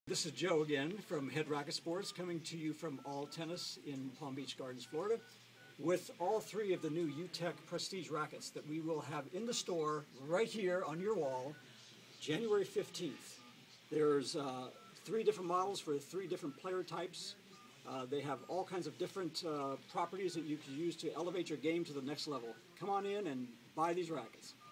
This is Joe again from Head Racket Sports, coming to you from All Tennis in Palm Beach Gardens, Florida, with all three of the new UTech Prestige rackets that we will have in the store right here on your wall, January 15th. There's three different models for three different player types. They have all kinds of different properties that you can use to elevate your game to the next level. Come on in and buy these rackets.